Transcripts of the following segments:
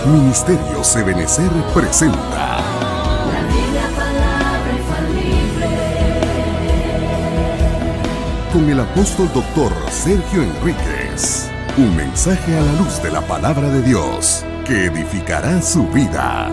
Ministerio Ebenecer presenta La Biblia, palabra infalible. con el apóstol doctor Sergio Enríquez. Un mensaje a la luz de la palabra de Dios que edificará su vida.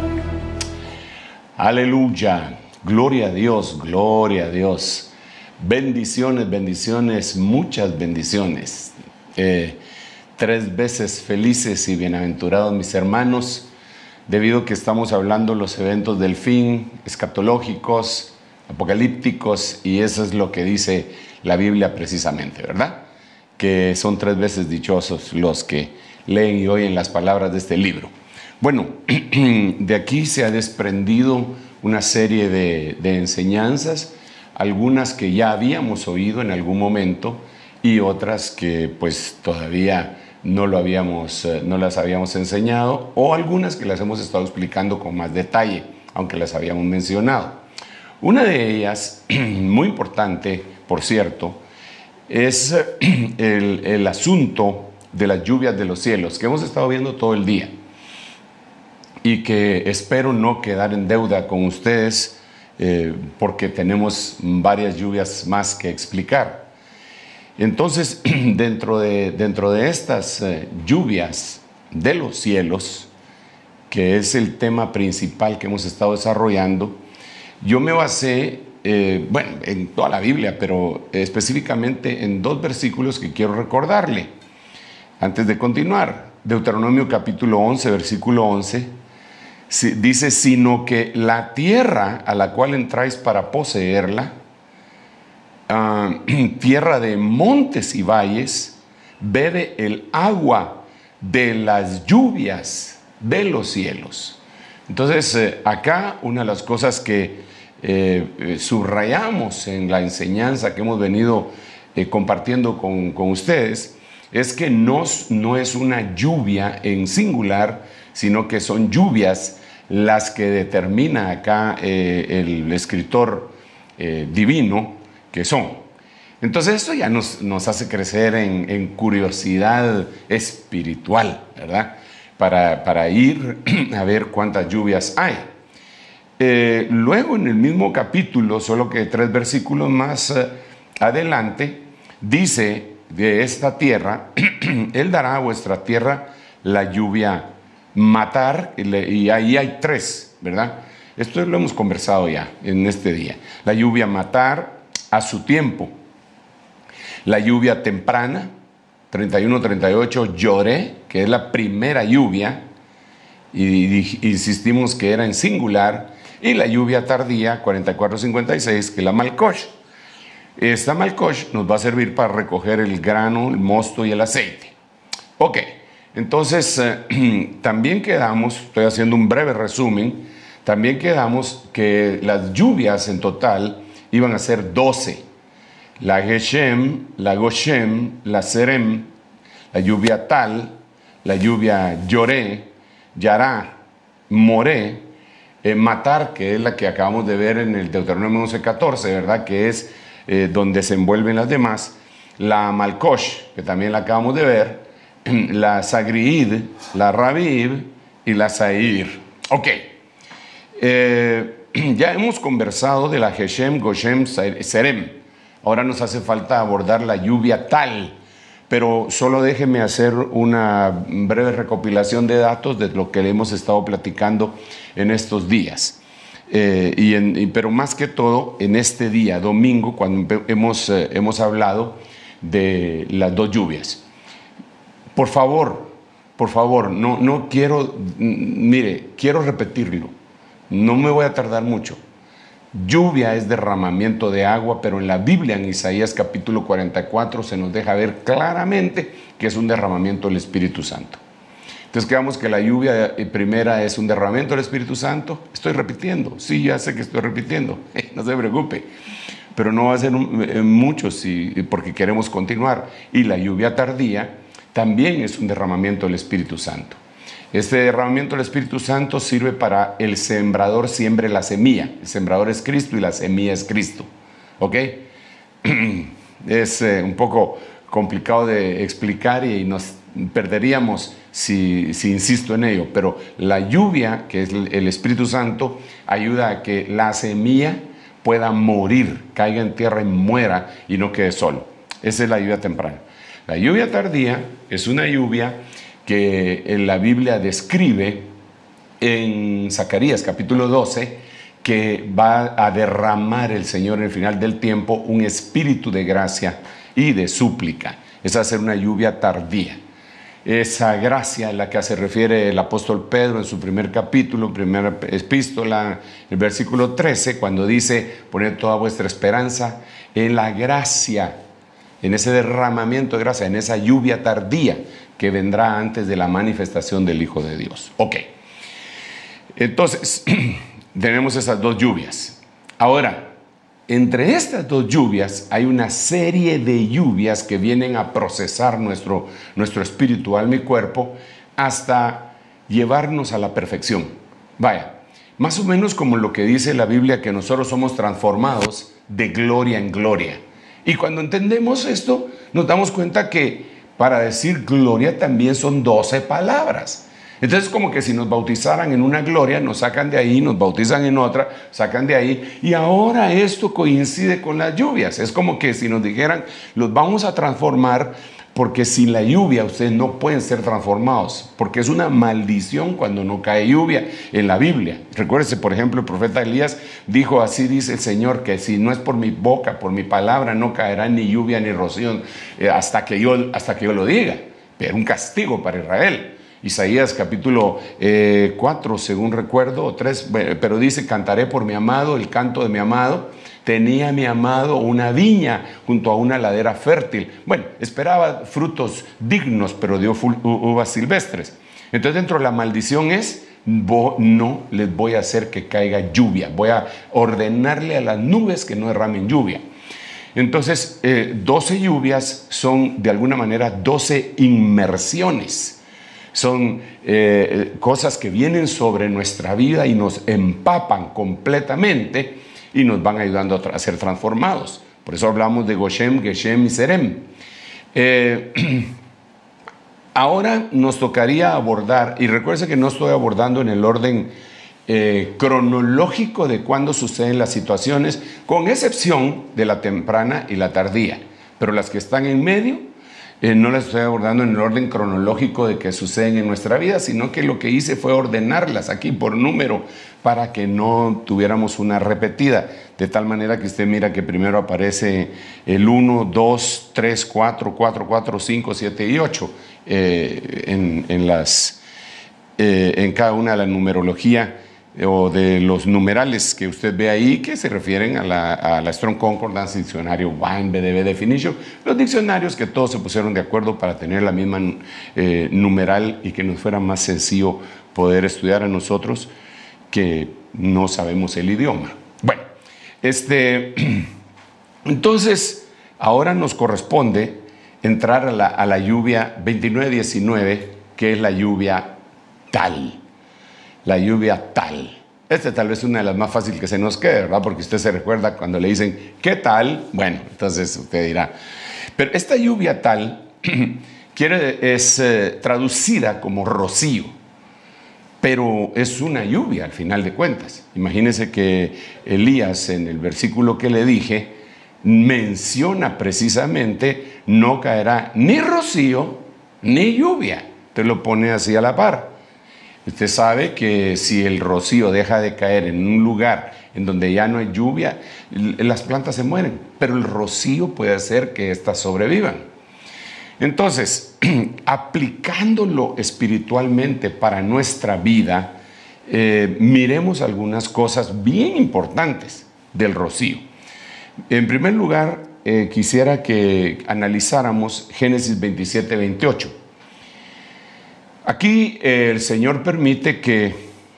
Aleluya, gloria a Dios, gloria a Dios. Bendiciones, bendiciones, muchas bendiciones. 3 veces felices y bienaventurados mis hermanos, debido a que estamos hablando los eventos del fin, escatológicos, apocalípticos, y eso es lo que dice la Biblia precisamente, ¿verdad? Que son 3 veces dichosos los que leen y oyen las palabras de este libro. Bueno, de aquí se ha desprendido una serie de enseñanzas, algunas que ya habíamos oído en algún momento y otras que pues todavía no las habíamos enseñado, o algunas que las hemos estado explicando con más detalle, aunque las habíamos mencionado. Una de ellas, muy importante, por cierto, es el asunto de las lluvias de los cielos, que hemos estado viendo todo el día y que espero no quedar en deuda con ustedes porque tenemos varias lluvias más que explicar. Entonces, dentro de estas lluvias de los cielos, que es el tema principal que hemos estado desarrollando, yo me basé, en toda la Biblia, pero específicamente en 2 versículos que quiero recordarle. Antes de continuar, Deuteronomio capítulo 11, versículo 11, dice, sino que la tierra a la cual entráis para poseerla, tierra de montes y valles, bebe el agua de las lluvias de los cielos. Entonces, acá una de las cosas que subrayamos en la enseñanza que hemos venido compartiendo con ustedes, es que no es una lluvia en singular, sino que son lluvias las que determina acá el escritor divino que son. Entonces esto ya nos hace crecer en curiosidad espiritual, ¿verdad? Para ir a ver cuántas lluvias hay. Luego en el mismo capítulo, solo que 3 versículos más adelante, dice de esta tierra, Él dará a vuestra tierra la lluvia matar, y ahí hay 3, ¿verdad? Esto lo hemos conversado ya en este día. La lluvia matar a su tiempo, la lluvia temprana, 31-38, lloré, que es la primera lluvia, y insistimos que era en singular, y la lluvia tardía, 44-56, que es la Malkosh. Esta Malkosh nos va a servir para recoger el grano, el mosto y el aceite. Ok, entonces también quedamos, estoy haciendo un breve resumen, también quedamos que las lluvias en total iban a ser 12. La Geshem, la Goshem, la Serem, la lluvia Tal, la lluvia Yoré, Yará, Moré, Matar, que es la que acabamos de ver en el Deuteronomio 11:14, ¿verdad? Que es donde se envuelven las demás. La Malkosh, que también la acabamos de ver, la Sagriid, la Rabib y la Sair. Ok. Ya hemos conversado de la Geshem, Goshem, Serem. Ahora nos hace falta abordar la lluvia Tal, pero solo déjeme hacer una breve recopilación de datos de lo que hemos estado platicando en estos días. Pero más que todo en este día, domingo, cuando hemos hablado de las 2 lluvias. Por favor, no quiero, mire, quiero repetirlo. No me voy a tardar mucho. Lluvia es derramamiento de agua, pero en la Biblia, en Isaías capítulo 44, se nos deja ver claramente que es un derramamiento del Espíritu Santo. Entonces quedamos que la lluvia primera es un derramamiento del Espíritu Santo. Estoy repitiendo, sí, ya sé que estoy repitiendo, no se preocupe, pero no va a ser mucho porque queremos continuar. Y la lluvia tardía también es un derramamiento del Espíritu Santo. Este derramamiento del Espíritu Santo sirve para el sembrador siembre la semilla. El sembrador es Cristo y la semilla es Cristo. ¿Ok? Es un poco complicado de explicar y nos perderíamos si insisto en ello, pero la lluvia, que es el Espíritu Santo, ayuda a que la semilla pueda morir, caiga en tierra y muera y no quede solo. Esa es la lluvia temprana. La lluvia tardía es una lluvia que en la Biblia describe en Zacarías capítulo 12, que va a derramar el Señor en el final del tiempo un espíritu de gracia y de súplica. Esa va a ser una lluvia tardía. Esa gracia a la que se refiere el apóstol Pedro en su primer capítulo, primera epístola, el versículo 13, cuando dice: poned toda vuestra esperanza en la gracia, en ese derramamiento de gracia, en esa lluvia tardía que vendrá antes de la manifestación del Hijo de Dios. Ok, entonces tenemos esas dos lluvias. Ahora, entre estas dos lluvias hay una serie de lluvias que vienen a procesar nuestro espíritu, alma y cuerpo hasta llevarnos a la perfección. Vaya, más o menos como lo que dice la Biblia, que nosotros somos transformados de gloria en gloria. Y cuando entendemos esto, nos damos cuenta que para decir gloria también son 12 palabras. Entonces, como que si nos bautizaran en una gloria, nos sacan de ahí, nos bautizan en otra, sacan de ahí, y ahora esto coincide con las lluvias. Es como que si nos dijeran: los vamos a transformar, porque sin la lluvia ustedes no pueden ser transformados, porque es una maldición cuando no cae lluvia en la Biblia. Recuérdese, por ejemplo, el profeta Elías dijo: así dice el Señor, que si no es por mi boca, por mi palabra, no caerá ni lluvia ni rocío hasta que yo lo diga. Era un castigo para Israel. Isaías capítulo 4, según recuerdo, o 3, pero dice: cantaré por mi amado, el canto de mi amado. Tenía mi amado una viña junto a una ladera fértil. Bueno, esperaba frutos dignos, pero dio uvas silvestres. Entonces, dentro de la maldición es: no les voy a hacer que caiga lluvia. Voy a ordenarle a las nubes que no derramen lluvia. Entonces, 12 lluvias son de alguna manera 12 inmersiones. Son cosas que vienen sobre nuestra vida y nos empapan completamente y nos van ayudando a ser transformados. Por eso hablamos de Goshem, Geshem y Serem. Ahora nos tocaría abordar, y recuerden que no estoy abordando en el orden cronológico de cuándo suceden las situaciones, con excepción de la temprana y la tardía, pero las que están en medio no las estoy abordando en el orden cronológico de que suceden en nuestra vida, sino que lo que hice fue ordenarlas aquí por número para que no tuviéramos una repetida, de tal manera que usted mira que primero aparece el 1, 2, 3, 4, 4, 4, 5, 7 y 8 en cada una de la numerología o de los numerales que usted ve ahí, que se refieren a la Strong Concordance, diccionario Vine, BDB Definition, los diccionarios que todos se pusieron de acuerdo para tener la misma numeral y que nos fuera más sencillo poder estudiar a nosotros que no sabemos el idioma. Bueno, entonces ahora nos corresponde entrar a la lluvia 29-19, que es la lluvia tal. La lluvia tal. Tal vez es una de las más fáciles que se nos quede, ¿verdad? Porque usted se recuerda cuando le dicen: ¿qué tal? Bueno, entonces usted dirá. Pero esta lluvia tal es traducida como rocío, pero es una lluvia al final de cuentas. Imagínense que Elías, en el versículo que le dije, menciona precisamente: no caerá ni rocío ni lluvia. Te lo pone así a la par. Usted sabe que si el rocío deja de caer en un lugar en donde ya no hay lluvia, las plantas se mueren, pero el rocío puede hacer que éstas sobrevivan. Entonces, aplicándolo espiritualmente para nuestra vida, miremos algunas cosas bien importantes del rocío. En primer lugar, quisiera que analizáramos Génesis 27-28. Aquí el Señor permite que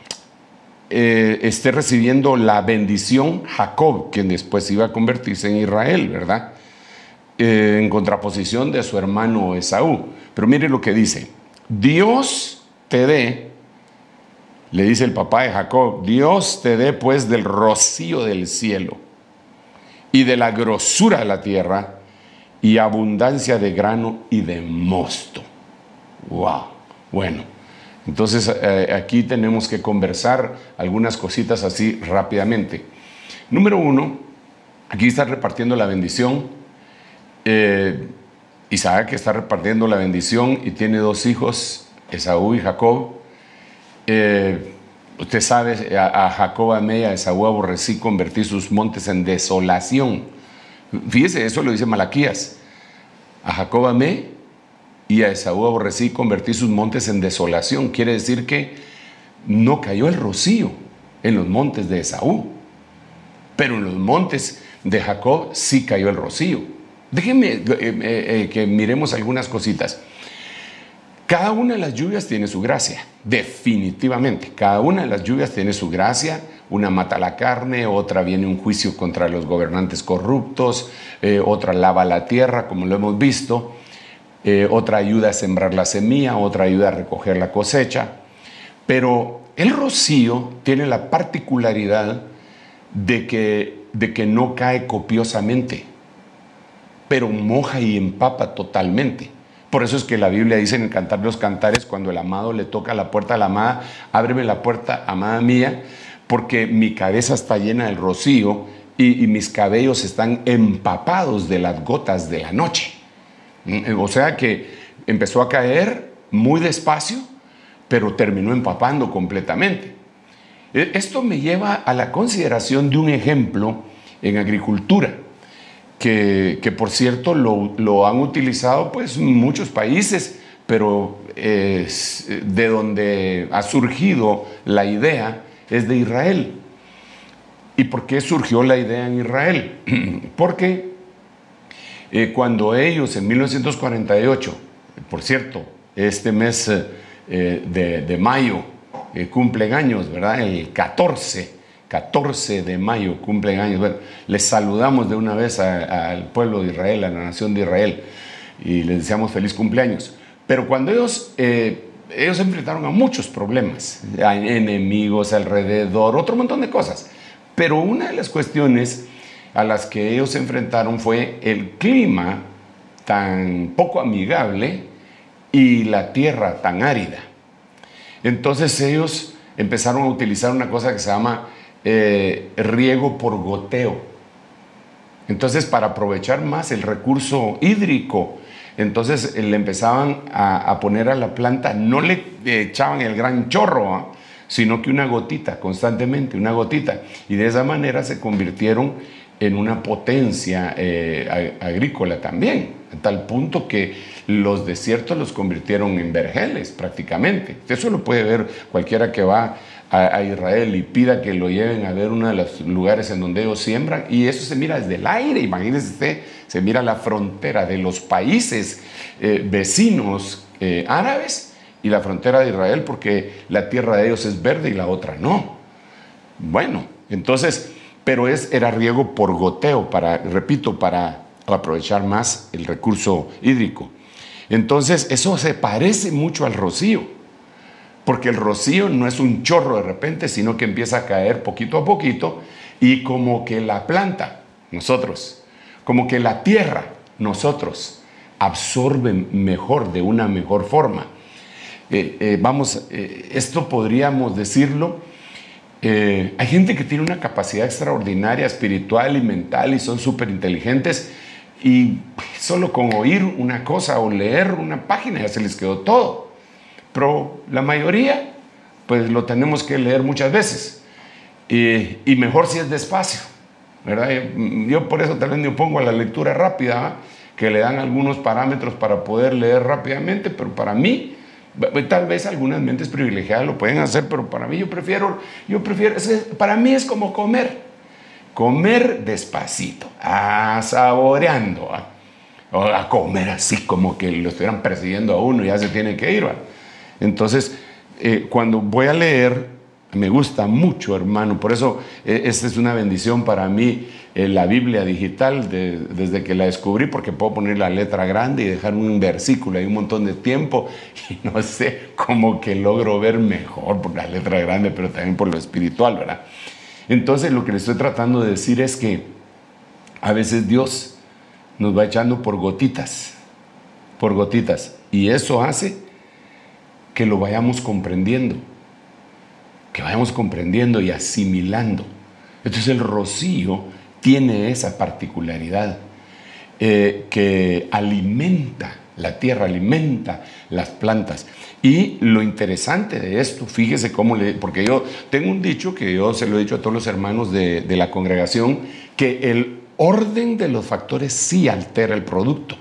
esté recibiendo la bendición Jacob, quien después iba a convertirse en Israel, ¿verdad? En contraposición de su hermano Esaú. Pero mire lo que dice: Dios te dé, le dice el papá de Jacob, Dios te dé pues del rocío del cielo y de la grosura de la tierra y abundancia de grano y de mosto. ¡Wow! Bueno, entonces aquí tenemos que conversar algunas cositas así rápidamente. Número 1, aquí está repartiendo la bendición. Isaac está repartiendo la bendición y tiene 2 hijos, Esaú y Jacob. Usted sabe, a Jacob amé y a Esaú aborrecí, convertí sus montes en desolación. Fíjese, eso lo dice Malaquías. A Jacob amé y a Esaú aborrecí, convertí sus montes en desolación. Quiere decir que no cayó el rocío en los montes de Esaú, pero en los montes de Jacob sí cayó el rocío. Déjenme que miremos algunas cositas. Cada una de las lluvias tiene su gracia, definitivamente. Cada una de las lluvias tiene su gracia. Una mata la carne, otra viene un juicio contra los gobernantes corruptos, otra lava la tierra, como lo hemos visto, otra ayuda a sembrar la semilla, otra ayuda a recoger la cosecha. Pero el rocío tiene la particularidad de que no cae copiosamente, pero moja y empapa totalmente. Por eso es que la Biblia dice en el Cantar de los Cantares, cuando el amado le toca la puerta a la amada, ábreme la puerta, amada mía, porque mi cabeza está llena del rocío y mis cabellos están empapados de las gotas de la noche. O sea que empezó a caer muy despacio, pero terminó empapando completamente. Esto me lleva a la consideración de un ejemplo en agricultura, que por cierto lo han utilizado pues muchos países, pero de donde ha surgido la idea es de Israel. ¿Y por qué surgió la idea en Israel? Porque cuando ellos en 1948, por cierto, este mes de mayo cumplen años, ¿verdad? El 14 de mayo cumplen años. Bueno, les saludamos de una vez al pueblo de Israel, a la nación de Israel, y les deseamos feliz cumpleaños. Pero cuando ellos se enfrentaron a muchos problemas, a enemigos alrededor, otro montón de cosas. Pero una de las cuestiones a las que ellos se enfrentaron fue el clima tan poco amigable y la tierra tan árida. Entonces ellos empezaron a utilizar una cosa que se llama riego por goteo. Entonces, para aprovechar más el recurso hídrico, entonces le empezaban a poner a la planta, no le echaban el gran chorro, sino que una gotita, constantemente, una gotita. Y de esa manera se convirtieron en una potencia agrícola también, a tal punto que los desiertos los convirtieron en vergeles prácticamente. Eso lo puede ver cualquiera que va a Israel y pida que lo lleven a ver uno de los lugares en donde ellos siembran, y eso se mira desde el aire. Imagínense usted, se mira la frontera de los países vecinos árabes y la frontera de Israel, porque la tierra de ellos es verde y la otra no. Bueno, entonces, pero era riego por goteo, para aprovechar más el recurso hídrico. Entonces, eso se parece mucho al rocío, porque el rocío no es un chorro de repente, sino que empieza a caer poquito a poquito, y como que la planta, nosotros, como que la tierra, nosotros, absorben mejor, de una mejor forma. Esto podríamos decirlo, hay gente que tiene una capacidad extraordinaria espiritual y mental y son súper inteligentes, y solo con oír una cosa o leer una página ya se les quedó todo. Pero la mayoría, pues lo tenemos que leer muchas veces, y mejor si es despacio, ¿verdad? Yo por eso tal vez me opongo a la lectura rápida, que le dan algunos parámetros para poder leer rápidamente, pero para mí, tal vez algunas mentes privilegiadas lo pueden hacer, pero para mí yo prefiero, para mí es como comer despacito, saboreando, o a comer así como que lo estuvieran persiguiendo a uno y ya se tiene que ir, ¿verdad? Entonces, cuando voy a leer, me gusta mucho, hermano. Por eso, esta es una bendición para mí, la Biblia digital, desde que la descubrí, porque puedo poner la letra grande y dejar un versículo ahí un montón de tiempo, y no sé, como que logro ver mejor por la letra grande, pero también por lo espiritual, ¿verdad? Entonces, lo que le estoy tratando de decir es que a veces Dios nos va echando por gotitas, y eso hace que lo vayamos comprendiendo. Que vayamos comprendiendo y asimilando. Entonces el rocío tiene esa particularidad que alimenta la tierra, alimenta las plantas. Y lo interesante de esto, fíjese cómo porque yo tengo un dicho que yo se lo he dicho a todos los hermanos de la congregación, que el orden de los factores sí altera el producto.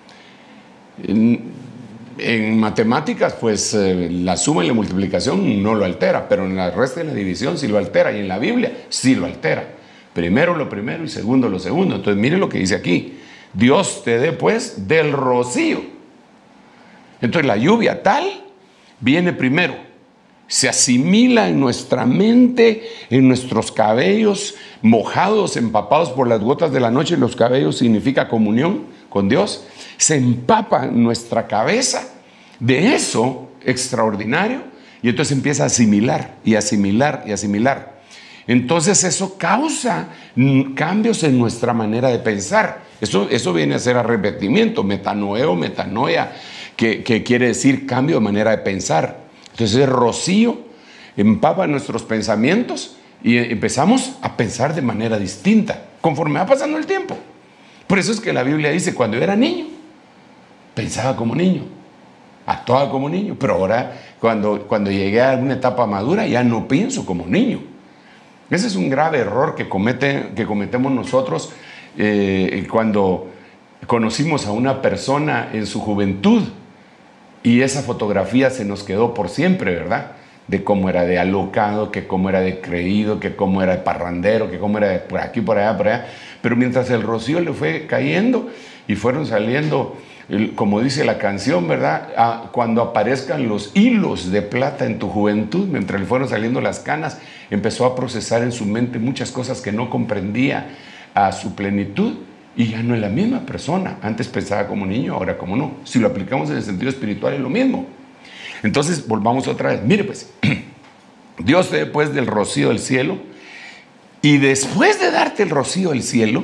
En matemáticas, pues la suma y la multiplicación no lo altera, pero en la resta de la división sí lo altera, y en la Biblia sí lo altera. Primero lo primero y segundo lo segundo. Entonces mire lo que dice aquí: Dios te dé pues del rocío. Entonces la lluvia tal viene primero, se asimila en nuestra mente, en nuestros cabellos, mojados, empapados por las gotas de la noche. Los cabellos significa comunión con Dios. Se empapa en nuestra cabeza de eso extraordinario, y entonces empieza a asimilar y asimilar y asimilar. Entonces eso causa cambios en nuestra manera de pensar. Eso viene a ser arrepentimiento, metanoeo, metanoia, que quiere decir cambio de manera de pensar. Entonces el rocío empapa nuestros pensamientos y empezamos a pensar de manera distinta conforme va pasando el tiempo. Por eso es que la Biblia dice: cuando yo era niño, pensaba como niño, actuaba como niño, pero ahora cuando llegué a una etapa madura ya no pienso como niño. Ese es un grave error que cometemos nosotros cuando conocimos a una persona en su juventud y esa fotografía se nos quedó por siempre, ¿verdad? De cómo era de alocado, que cómo era de creído, que cómo era de parrandero, que cómo era de por aquí, por allá, por allá. Pero mientras el rocío le fue cayendo y fueron saliendo, como dice la canción, ¿verdad? Cuando aparezcan los hilos de plata en tu juventud, mientras le fueron saliendo las canas, empezó a procesar en su mente muchas cosas que no comprendía a su plenitud, y ya no es la misma persona. Antes pensaba como niño, ahora como no. Si lo aplicamos en el sentido espiritual es lo mismo. Entonces volvamos otra vez. Mire pues, Dios te dé pues del rocío del cielo, y después de darte el rocío del cielo,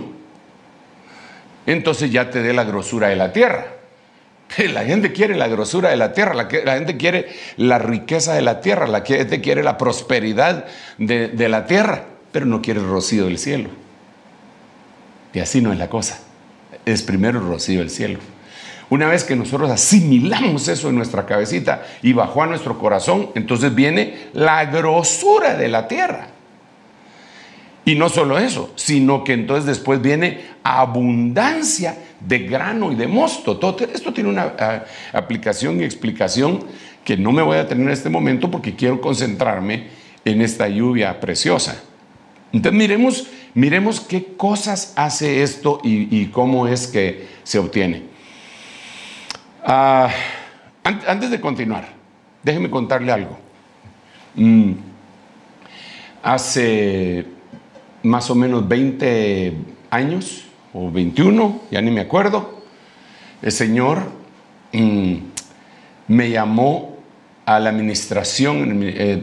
entonces ya te dé la grosura de la tierra. La gente quiere la grosura de la tierra, la gente quiere la riqueza de la tierra, la gente quiere la prosperidad de la tierra, pero no quiere el rocío del cielo. Y así no es la cosa. Es primero el rocío del cielo. Una vez que nosotros asimilamos eso en nuestra cabecita y bajó a nuestro corazón, entonces viene la grosura de la tierra. Y no solo eso, sino que entonces después viene abundancia de grano y de mosto. Todo esto tiene una aplicación y explicación que no me voy a tener en este momento porque quiero concentrarme en esta lluvia preciosa. Entonces miremos qué cosas hace esto y cómo es que se obtiene. Antes de continuar, déjeme contarle algo. Hace más o menos 20 años o 21, ya ni me acuerdo, el Señor me llamó a la administración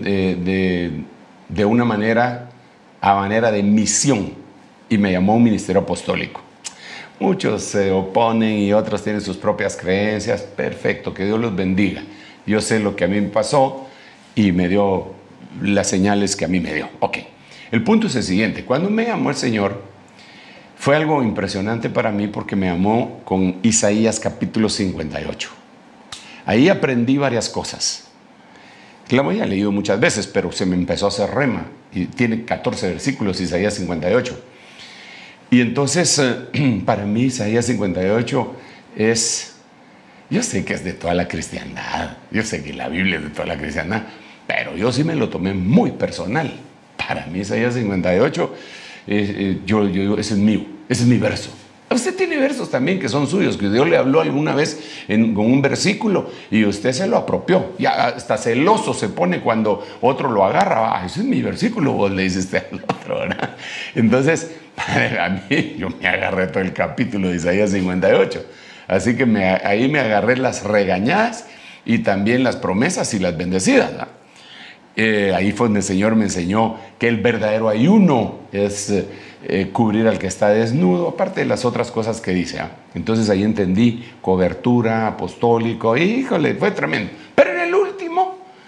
de una manera, a manera de misión, y me llamó a un ministerio apostólico. Muchos se oponen y otros tienen sus propias creencias. Perfecto, que Dios los bendiga. Yo sé lo que a mí me pasó y me dio las señales que a mí me dio. Ok, el punto es el siguiente. Cuando me llamó el Señor, fue algo impresionante para mí porque me llamó con Isaías capítulo 58. Ahí aprendí varias cosas. La había leído muchas veces, pero se me empezó a hacer rema. Y tiene 14 versículos, Isaías 58. Y entonces, para mí, Isaías 58 es... Yo sé que es de toda la cristiandad. Yo sé que la Biblia es de toda la cristiandad. Pero yo sí me lo tomé muy personal. Para mí, Isaías 58, ese es mío. Ese es mi verso. Usted tiene versos también que son suyos, que Dios le habló alguna vez con un versículo y usted se lo apropió. Ya hasta celoso se pone cuando otro lo agarra. Ese es mi versículo, vos le dices al otro, ¿verdad? Entonces, a mí, yo me agarré todo el capítulo de Isaías 58. Así que ahí me agarré las regañadas y también las promesas y las bendecidas, ¿verdad? Ahí fue donde el Señor me enseñó que el verdadero ayuno es cubrir al que está desnudo, aparte de las otras cosas que dice. Entonces ahí entendí cobertura, apostólico, híjole, fue tremendo. Pero en el último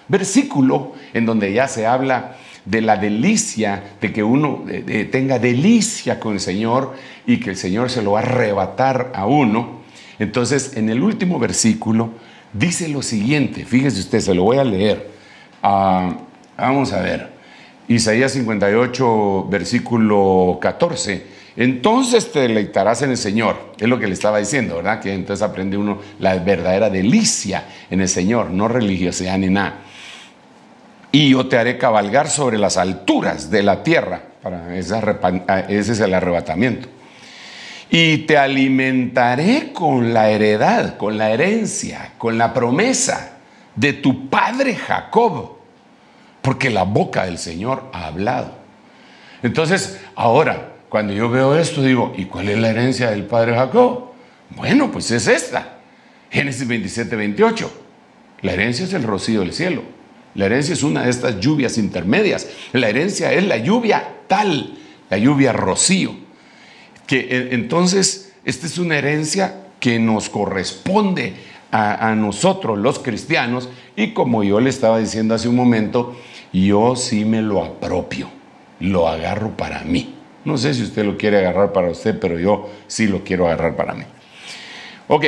versículo en donde ya se habla de la delicia, de que uno tenga delicia con el Señor y que el Señor se lo va a arrebatar a uno. Entonces, en el último versículo dice lo siguiente, fíjese usted, se lo voy a leer. Vamos a ver, Isaías 58, versículo 14. Entonces te deleitarás en el Señor, es lo que le estaba diciendo, ¿verdad? Que entonces aprende uno la verdadera delicia en el Señor, no religiosidad ni nada. Y yo te haré cabalgar sobre las alturas de la tierra. Ese es el arrebatamiento. Y te alimentaré con la heredad, con la herencia, con la promesa de tu padre Jacob, porque la boca del Señor ha hablado. Entonces, ahora, cuando yo veo esto, digo, ¿y cuál es la herencia del padre Jacob? Bueno, pues es esta. Génesis 27, 28. La herencia es el rocío del cielo. La herencia es una de estas lluvias intermedias. La herencia es la lluvia tal, la lluvia rocío. Entonces, esta es una herencia que nos corresponde a nosotros los cristianos, y como yo le estaba diciendo hace un momento, yo sí me lo apropio, lo agarro para mí. No sé si usted lo quiere agarrar para usted, pero yo sí lo quiero agarrar para mí. Ok,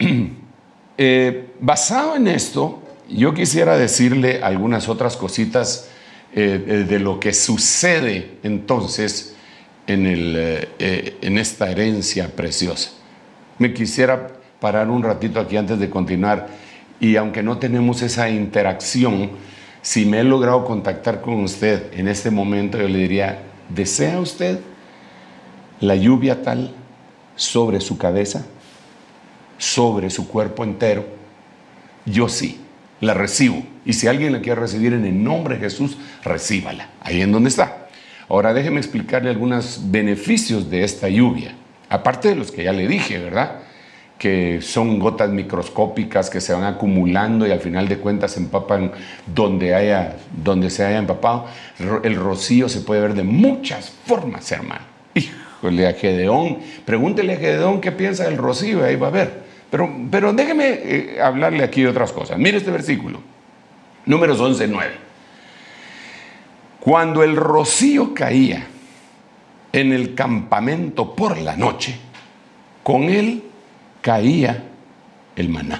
basado en esto, yo quisiera decirle algunas otras cositas de lo que sucede entonces en esta herencia preciosa. Me quisiera parar un ratito aquí antes de continuar, y aunque no tenemos esa interacción, si me he logrado contactar con usted en este momento, yo le diría, ¿desea usted la lluvia tal sobre su cabeza, sobre su cuerpo entero? Yo sí, la recibo. Y si alguien la quiere recibir en el nombre de Jesús, recíbala, ahí en donde está. Ahora déjeme explicarle algunos beneficios de esta lluvia, aparte de los que ya le dije, ¿verdad? Que son gotas microscópicas que se van acumulando y al final de cuentas se empapan donde se haya empapado. El rocío se puede ver de muchas formas, hermano. Híjole, a Gedeón, pregúntele a Gedeón qué piensa del rocío, ahí va a ver. Pero déjeme hablarle aquí de otras cosas. Mire este versículo, Números 11:9. Cuando el rocío caía en el campamento por la noche, con él caía el maná.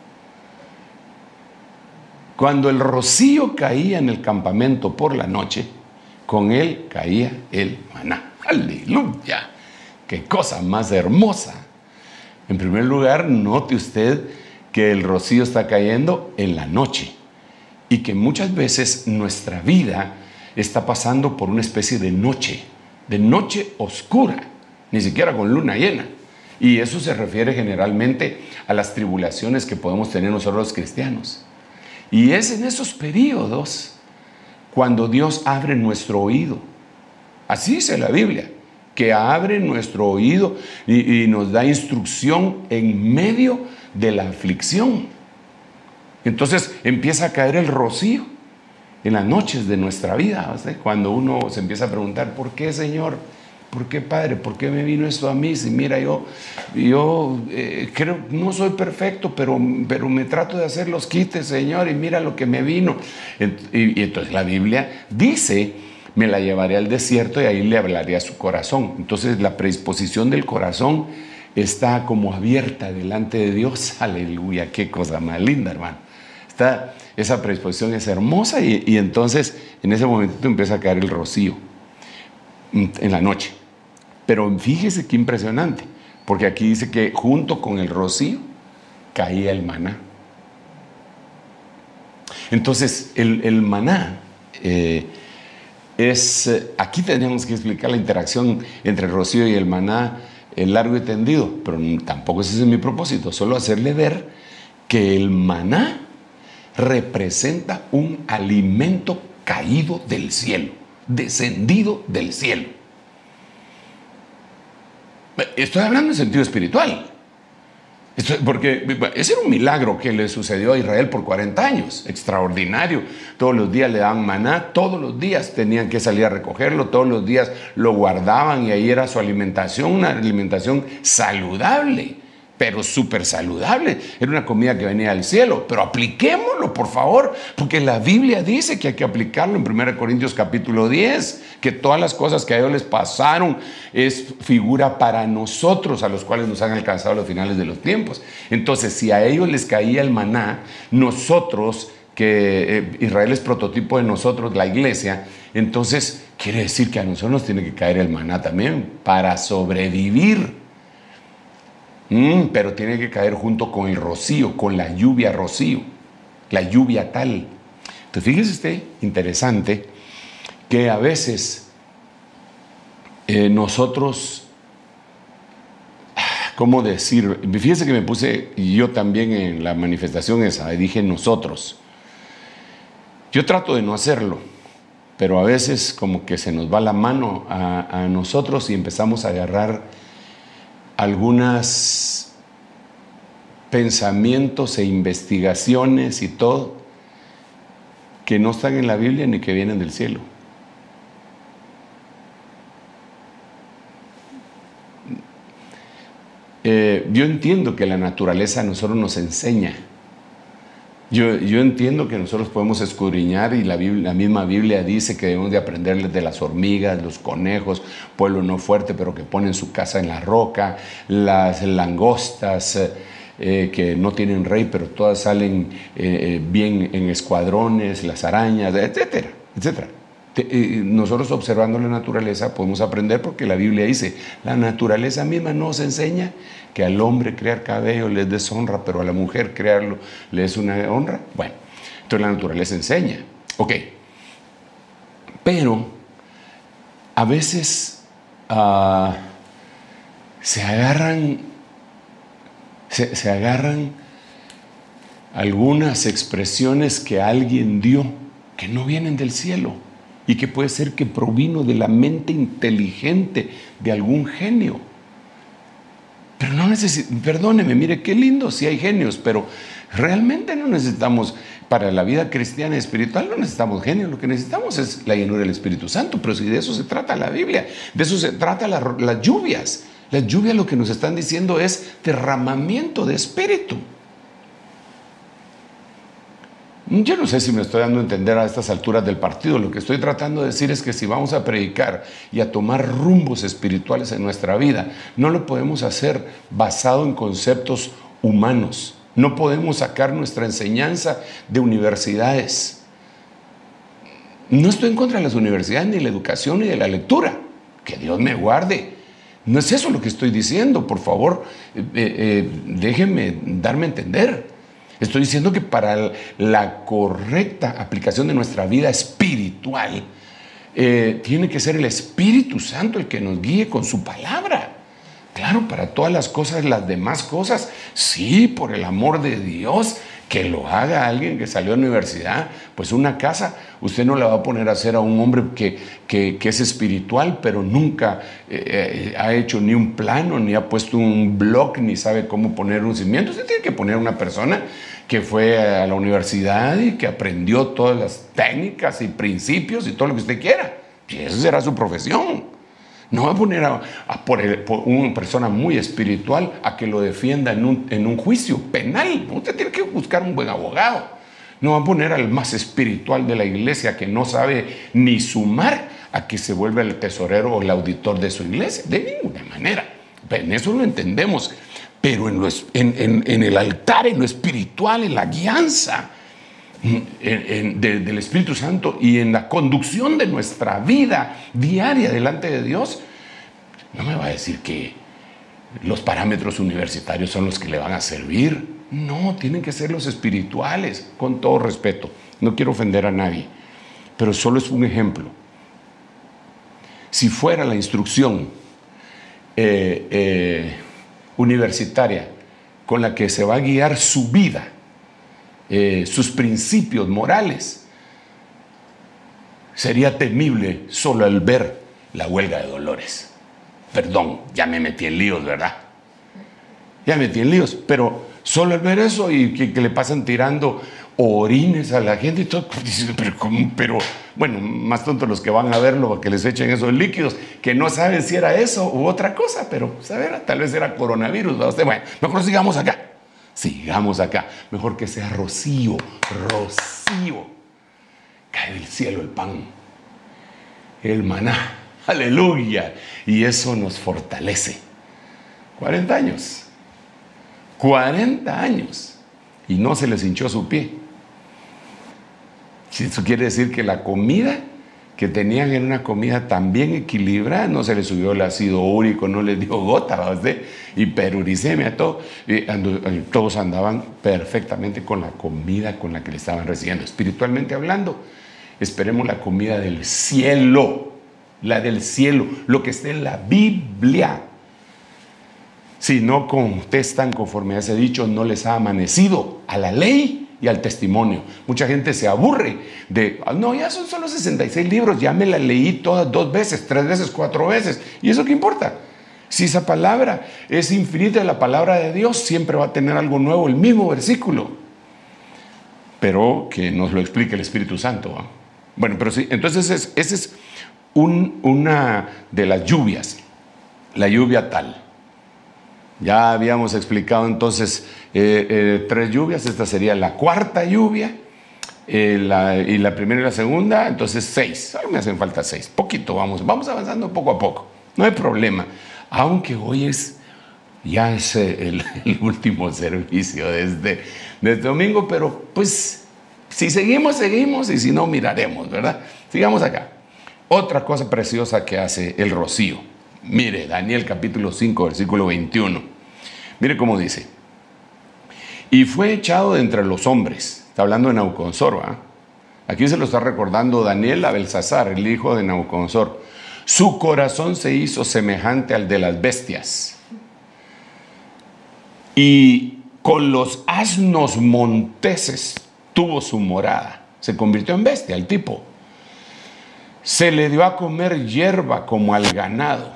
Cuando el rocío caía en el campamento por la noche, con él caía el maná. ¡Aleluya! ¡Qué cosa más hermosa! En primer lugar, note usted que el rocío está cayendo en la noche y que muchas veces nuestra vida está pasando por una especie de noche oscura, ni siquiera con luna llena. Y eso se refiere generalmente a las tribulaciones que podemos tener nosotros los cristianos. Y es en esos periodos cuando Dios abre nuestro oído. Así dice la Biblia, que abre nuestro oído y nos da instrucción en medio de la aflicción. Entonces empieza a caer el rocío en las noches de nuestra vida, ¿sí? Cuando uno se empieza a preguntar, ¿por qué, Señor? ¿Por qué, Padre? ¿Por qué me vino esto a mí? Si mira, yo creo, no soy perfecto, pero me trato de hacer los quites, Señor, y mira lo que me vino. Y entonces la Biblia dice, me la llevaré al desierto y ahí le hablaré a su corazón. Entonces la predisposición del corazón está como abierta delante de Dios. Aleluya, qué cosa más linda, hermano. Esa predisposición es hermosa y entonces en ese momento empieza a caer el rocío en la noche. Pero fíjese qué impresionante, porque aquí dice que junto con el rocío caía el maná. Entonces el maná aquí tenemos que explicar la interacción entre el rocío y el maná largo y tendido, pero tampoco ese es mi propósito, solo hacerle ver que el maná representa un alimento caído del cielo, descendido del cielo. Estoy hablando en sentido espiritual. Porque ese era un milagro que le sucedió a Israel por 40 años, extraordinario. Todos los días le daban maná, todos los días tenían que salir a recogerlo, todos los días lo guardaban y ahí era su alimentación, una alimentación saludable. pero súper saludable. Era una comida que venía del cielo, pero apliquémoslo, por favor, porque la Biblia dice que hay que aplicarlo en 1 Corintios capítulo 10, que todas las cosas que a ellos les pasaron es figura para nosotros, a los cuales nos han alcanzado los finales de los tiempos. Entonces, si a ellos les caía el maná, nosotros, que Israel es prototipo de nosotros, la iglesia, entonces quiere decir que a nosotros nos tiene que caer el maná también para sobrevivir. Pero tiene que caer junto con el rocío, con la lluvia rocío, la lluvia tal. Entonces fíjese usted, interesante, que a veces nosotros, ¿cómo decir? Fíjese que me puse yo también en la manifestación esa, y dije nosotros. Yo trato de no hacerlo, pero a veces como que se nos va la mano a nosotros y empezamos a agarrar algunos pensamientos e investigaciones y todo que no están en la Biblia ni que vienen del cielo. Yo entiendo que la naturaleza a nosotros nos enseña. Yo entiendo que nosotros podemos escudriñar y la misma Biblia dice que debemos de aprenderles de las hormigas, los conejos, pueblo no fuerte pero que ponen su casa en la roca, las langostas que no tienen rey pero todas salen bien en escuadrones, las arañas, etcétera, etcétera. Nosotros observando la naturaleza podemos aprender porque la Biblia dice, la naturaleza misma nos enseña que al hombre crear cabello le es deshonra, pero a la mujer crearlo le es una honra. Bueno, entonces la naturaleza enseña. Ok, pero a veces se agarran algunas expresiones que alguien dio que no vienen del cielo y que puede ser que provino de la mente inteligente de algún genio. Pero no perdóneme, mire qué lindo si hay genios, pero realmente no necesitamos, para la vida cristiana y espiritual no necesitamos genios, lo que necesitamos es la llenura del Espíritu Santo, pero si de eso se trata la Biblia, de eso se trata las lluvias. Las lluvias lo que nos están diciendo es derramamiento de Espíritu. Yo no sé si me estoy dando a entender a estas alturas del partido. Lo que estoy tratando de decir es que si vamos a predicar y a tomar rumbos espirituales en nuestra vida, no lo podemos hacer basado en conceptos humanos. No podemos sacar nuestra enseñanza de universidades. No estoy en contra de las universidades, ni de la educación, ni de la lectura. Que Dios me guarde. No es eso lo que estoy diciendo. Por favor, déjenme darme a entender. Estoy diciendo que para la correcta aplicación de nuestra vida espiritual, tiene que ser el Espíritu Santo el que nos guíe con su palabra. Claro, para todas las cosas, las demás cosas, sí, por el amor de Dios, que lo haga alguien que salió de la universidad. Pues una casa, usted no la va a poner a hacer a un hombre que es espiritual, pero nunca ha hecho ni un plano, ni ha puesto un blog, ni sabe cómo poner un cimiento. Usted tiene que poner una persona que fue a la universidad y que aprendió todas las técnicas y principios y todo lo que usted quiera. Y esa será su profesión. No va a poner por una persona muy espiritual a que lo defienda en un juicio penal. Usted tiene que buscar un buen abogado. No va a poner al más espiritual de la iglesia que no sabe ni sumar a que se vuelva el tesorero o el auditor de su iglesia. De ninguna manera. En eso lo entendemos. Pero en el altar, en lo espiritual, en la guianza del Espíritu Santo y en la conducción de nuestra vida diaria delante de Dios, no me va a decir que los parámetros universitarios son los que le van a servir. No, tienen que ser los espirituales, con todo respeto. No quiero ofender a nadie, pero solo es un ejemplo. Si fuera la instrucción universitaria con la que se va a guiar su vida, sus principios morales, sería temible solo al ver la huelga de Dolores. Perdón, ya me metí en líos, ¿verdad? Ya me metí en líos, pero solo al ver eso y que le pasan tirando orines a la gente y todo. Dices, pero ¿cómo? Pero bueno, más tontos los que van a verlo para que les echen esos líquidos, que no saben si era eso u otra cosa, pero saber, tal vez era coronavirus. Bueno, mejor sigamos acá. Sigamos acá. Mejor que sea rocío, rocío. Cae del cielo el pan, el maná. Aleluya. Y eso nos fortalece. 40 años. 40 años. Y no se les hinchó su pie. Eso quiere decir que la comida que tenían era una comida tan bien equilibrada, no se les subió el ácido úrico, no les dio gota, ¿verdad? Hiperuricemia, todo. Todos andaban perfectamente con la comida con la que le estaban recibiendo. Espiritualmente hablando, esperemos la comida del cielo, la del cielo, lo que está en la Biblia. Si no contestan conforme a ese dicho, no les ha amanecido a la ley y al testimonio. Mucha gente se aburre de, no, ya son solo 66 libros, ya me la leí todas 2 veces, 3 veces, 4 veces. ¿Y eso qué importa? Si esa palabra es infinita, la palabra de Dios siempre va a tener algo nuevo, el mismo versículo. Pero que nos lo explique el Espíritu Santo, ¿eh? Bueno, pero sí, entonces esa es una de las lluvias, la lluvia tal. Ya habíamos explicado entonces 3 lluvias, esta sería la 4ª lluvia, y la primera y la segunda, entonces 6. Ay, me hacen falta 6, poquito, vamos avanzando poco a poco, no hay problema. Aunque hoy ya es el último servicio de este domingo, pero pues si seguimos, y si no, miraremos, ¿verdad? Sigamos acá. Otra cosa preciosa que hace el rocío. Mire, Daniel capítulo 5, versículo 21. Mire cómo dice. Y fue echado de entre los hombres. Está hablando de Nabucodonosor, ¿verdad? Aquí se lo está recordando Daniel a Belsasar, el hijo de Nabucodonosor. Su corazón se hizo semejante al de las bestias. Y con los asnos monteses tuvo su morada. Se convirtió en bestia el tipo. Se le dio a comer hierba como al ganado.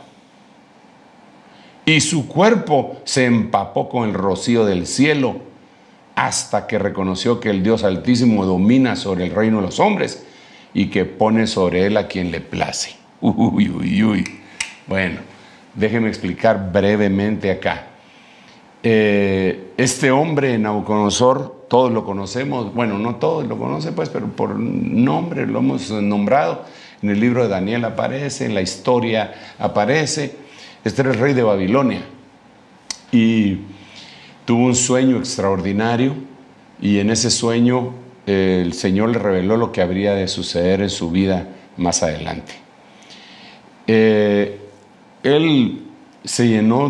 Y su cuerpo se empapó con el rocío del cielo hasta que reconoció que el Dios Altísimo domina sobre el reino de los hombres y que pone sobre él a quien le place. Uy, uy, uy. Bueno, déjeme explicar brevemente acá. Este hombre, Nabucodonosor, todos lo conocemos. Bueno, no todos lo conocen, pues, pero por nombre lo hemos nombrado. En el libro de Daniel aparece, en la historia aparece. Este era el rey de Babilonia y tuvo un sueño extraordinario y en ese sueño el Señor le reveló lo que habría de suceder en su vida más adelante. Él se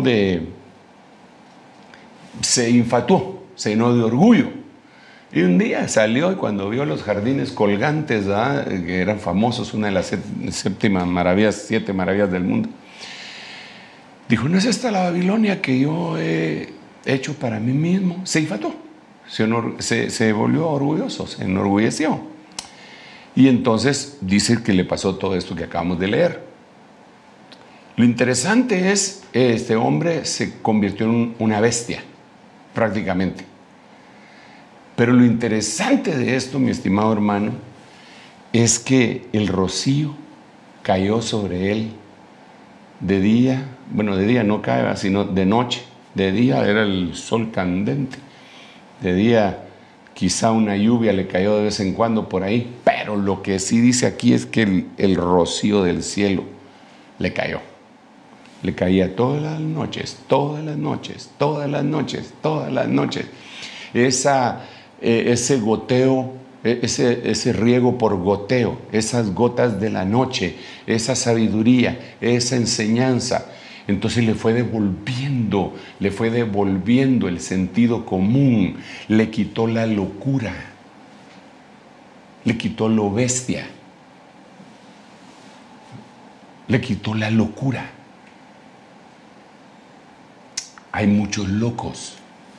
infatuó, se llenó de orgullo. Y un día salió y cuando vio los jardines colgantes, ¿verdad?, que eran famosos, una de las 7 maravillas del mundo, dijo, ¿no es esta la Babilonia que yo he hecho para mí mismo? Se infatuó, se volvió orgulloso, se enorgulleció. Y entonces dice que le pasó todo esto que acabamos de leer. Lo interesante es, este hombre se convirtió en una bestia, prácticamente. Pero lo interesante de esto, mi estimado hermano, es que el rocío cayó sobre él de día. Bueno, de día no cae, sino de noche. De día era el sol candente. De día quizá una lluvia le cayó de vez en cuando por ahí. Pero lo que sí dice aquí es que el rocío del cielo le cayó. Le caía todas las noches, todas las noches, todas las noches, todas las noches. Ese goteo, ese riego por goteo, esas gotas de la noche, esa sabiduría, esa enseñanza. Entonces le fue devolviendo el sentido común, le quitó la locura, le quitó lo bestia, le quitó la locura. Hay muchos locos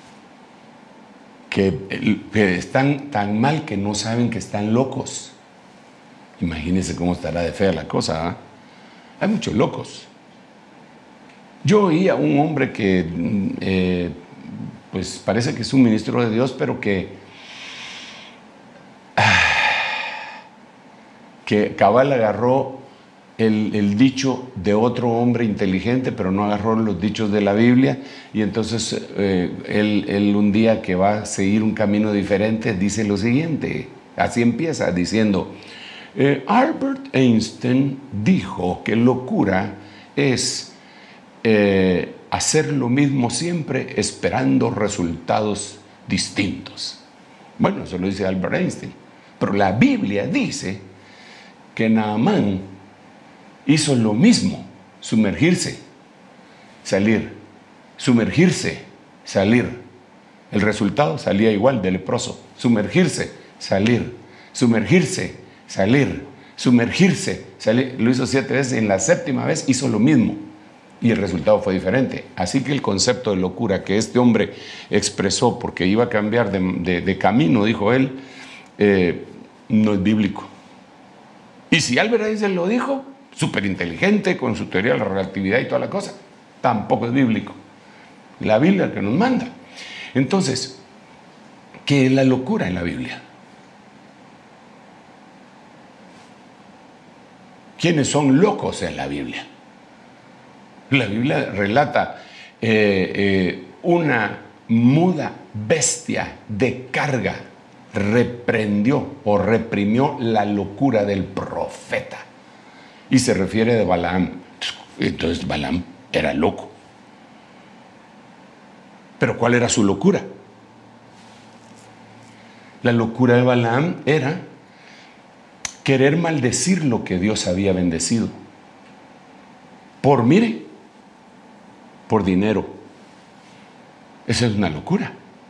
que están tan mal que no saben que están locos. Imagínense cómo estará de fea la cosa, ¿eh? Hay muchos locos. Yo oí a un hombre que pues parece que es un ministro de Dios, pero que que cabal agarró el dicho de otro hombre inteligente, pero no agarró los dichos de la Biblia, y entonces él un día que va a seguir un camino diferente dice lo siguiente, así empieza diciendo, Albert Einstein dijo que locura es hacer lo mismo siempre esperando resultados distintos. Bueno, eso lo dice Albert Einstein, pero la Biblia dice que Naamán hizo lo mismo, sumergirse, salir, sumergirse, salir. El resultado salía igual de leproso, sumergirse, salir, sumergirse, salir, sumergirse, salir. Lo hizo 7 veces, en la 7ª vez hizo lo mismo y el resultado fue diferente. Así que el concepto de locura que este hombre expresó porque iba a cambiar de camino, dijo él, no es bíblico. Y si Albert Einstein lo dijo, súper inteligente, con su teoría de la relatividad y toda la cosa, tampoco es bíblico. La Biblia que nos manda. Entonces, ¿qué es la locura en la Biblia? ¿Quiénes son locos en la Biblia? La Biblia relata una muda bestia de carga reprendió o reprimió la locura del profeta. Y se refiere de Balaam. Entonces Balaam era loco. ¿Pero cuál era su locura? La locura de Balaam era querer maldecir lo que Dios había bendecido. Por dinero. Esa es una locura.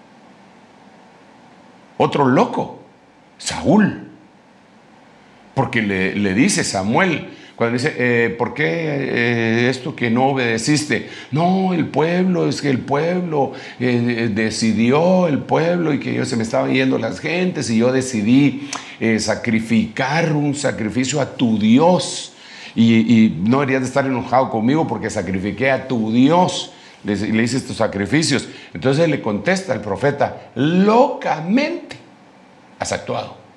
Otro loco, Saúl. Porque le dice Samuel, cuando dice, ¿por qué esto que no obedeciste? No, el pueblo, es que el pueblo decidió, el pueblo, y que yo se me estaban yendo las gentes, y yo decidí sacrificar un sacrificio a tu Dios. Y no deberías de estar enojado conmigo porque sacrifiqué a tu Dios. Le hice estos sacrificios. Entonces le contesta al profeta, locamente has actuado.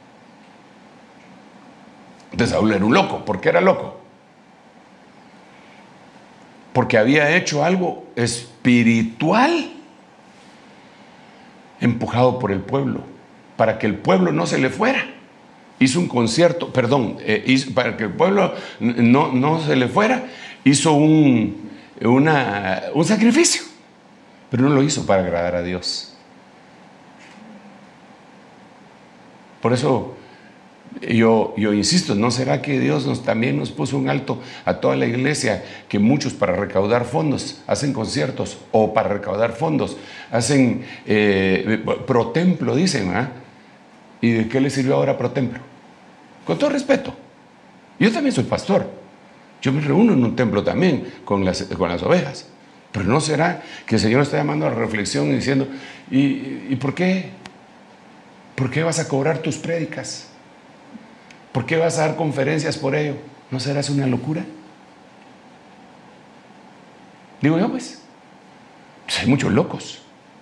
Entonces Saúl era un loco. ¿Por qué era loco? Porque había hecho algo espiritual empujado por el pueblo, para que el pueblo no se le fuera. Hizo un concierto, para que el pueblo no se le fuera, hizo un sacrificio, pero no lo hizo para agradar a Dios. Por eso yo insisto, ¿no será que Dios también nos puso un alto a toda la iglesia? Que muchos para recaudar fondos hacen conciertos, o para recaudar fondos hacen pro templo, dicen, ¿ah? ¿Y de qué le sirvió ahora pro templo? Con todo respeto, yo también soy pastor, yo me reúno en un templo también con las ovejas, pero ¿no será que el Señor está llamando a la reflexión y diciendo, ¿y por qué? ¿Por qué vas a cobrar tus prédicas? ¿Por qué vas a dar conferencias por ello? ¿No serás una locura? Digo yo, pues hay muchos locos.